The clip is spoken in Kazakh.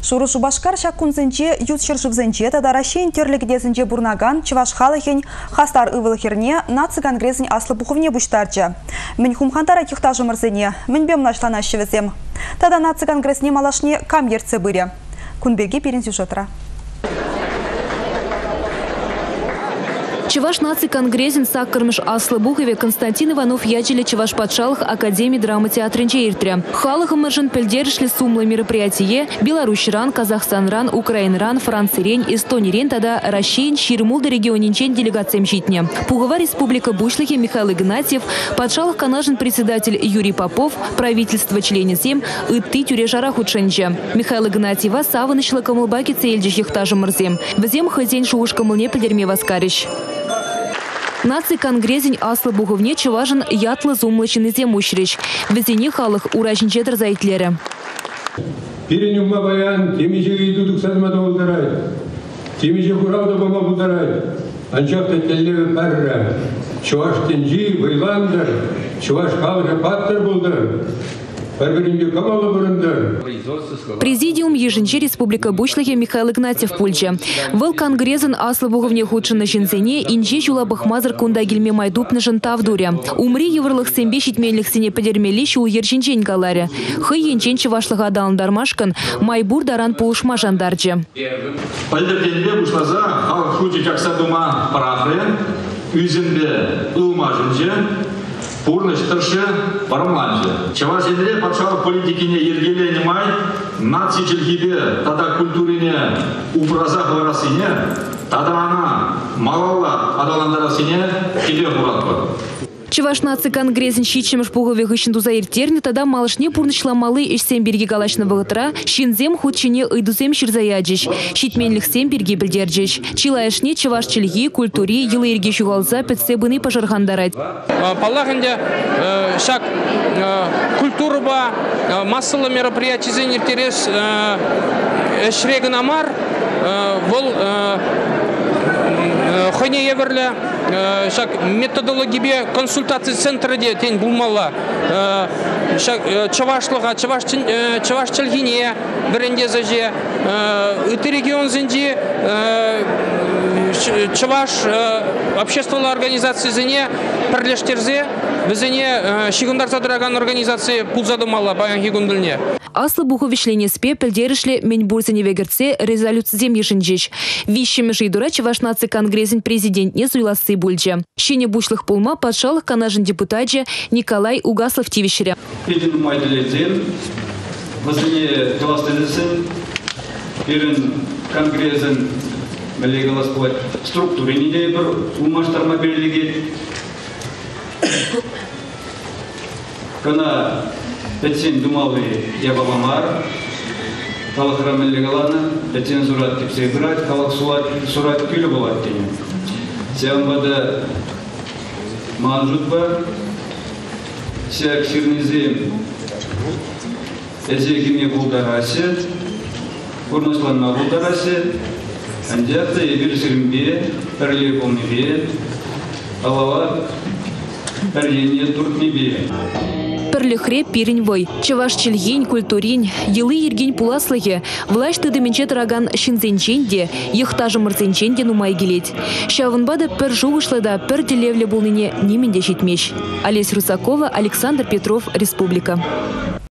Шуру Шубашкар шаккунзенче ютшыр шубзенче тада Россиян терлегдезенче бурнаган чываш халыхен хастар ывылыхерне наци конгрессен аслы буховне буштарчы. Мен хумхантара кюхтажы мырзене, мен бем нашлана шевезем. Тада наци конгрессне малашне кам ерце быре. Кунберге перен сюжетра. Чеваш наци конгрессен саккармыш аслы бухове Константин Иванов ячили Чеваш Патшалых Академии драмы театрынче иртре. Халыхым мыржын пельдершли сумлы мероприятие Беларусь-ран, Казахстан-ран, Украин-ран, Франция-рен, Эстония-рен, тада Россиян Ширмулда регионинчен делегациям житне. Пугова республика Бушлихи Михаил Игнатьев, Патшалых канажен председатель Юрий Попов, правительство членезем и ты тюрежара худшенче. Михаил Игнатьева савынышлы камылбаки цельдж ехтажы мырзем. Взем хозяин шуушкамылне пельдерме васкарищ. Наци конгрессен аслы буховне чеважын ятлы зумлычын иземущрич. Везене халық урачынчетр зайтлері. Перенюмма баян, темеже идудук сазмада олдарай. Темеже хуралда бома бударай. Анчакта теллеве парра. Чуваш тенжи, вайландар. Чуваш халыха паттар булдар. Президиум еженче Республика Бушлихе Михаил Игнатьев пульче. Вел конгрессен аслы буговне худшын на жинцене инже жула бахмазар кундагильме майдуп на жантавдуре. Умри еврлых сембе щитмельных сине подермелищу у ержинчень галаре. Хы енчен чевашлых адалын дармашкан майбур даран полушма жандарче. Пальдерденбе бушлаза халық хути чаксадума парафрен, үзімбе ылма жинче. Пурныш тыршы парамланжы. Чаваш енре патшалық политикине ергеле немай, наци челхибе тада культурине упразах варасыне, тада ана малалла адаландарасыне киле хуратпа. Чеваш наци конгрессен щитчемыш пугове гыщен тузаиртерне, тада малышне пурнышла малы ишсем берги галачна вагытра, щинзем худчине ыйдузем ширзаяджич, щитменлих сем берги бельдерджич. Чилаешне чеваш чельги, культури, елы ирге шугалза петсебыны пожаргандарать. Паллахынде шак культурба, массалы мероприятия зенертерес шреган амар, вол хойне еверле шак методология консультации центра де тень булмала шак чавашлыга чаваш чельгине беренде заже ыты регион зенди чаваш общественной организации зене перлештерзе безене шигундар задыраган организации пулзадымала баян хигундылне. Аслы буховишлене спе пельдерышле меньбурзене вегерце резолюциям ешенжич. Вищеме жидура чеваш наци конгрессен президент не суйласы бульче. Щене бушлых пулма патшалых канажен депутатже Николай Угаслов тивишеря. Педин майдалезен, возле кластерезен, перен конгрессен мелегалас плать структуры не дебр умаштарма берлиге. Кана пятсен думалы я бабамар, халахра мелегалана, пятсен сурат кипсе играть, халах сурат кюлю бывать тени. Сямбада манжутба, сяк сирнизем, эзегиме булдарасе, курнасланна булдарасе, андякта ебир сирмбе, перле полнебе, алава перлене туркнебе. Перлехре пиреньвой, чеваш чельгень, культурень, елы ергень пуласлыхе, власть ты доменчет раган шинзенченде, ехтажы мырзенченде нумай гелеть. Шавынбада пер жугышлада пер делевле булныне неменде щитмещ. Олесь Русакова, Александр Петров, Республика.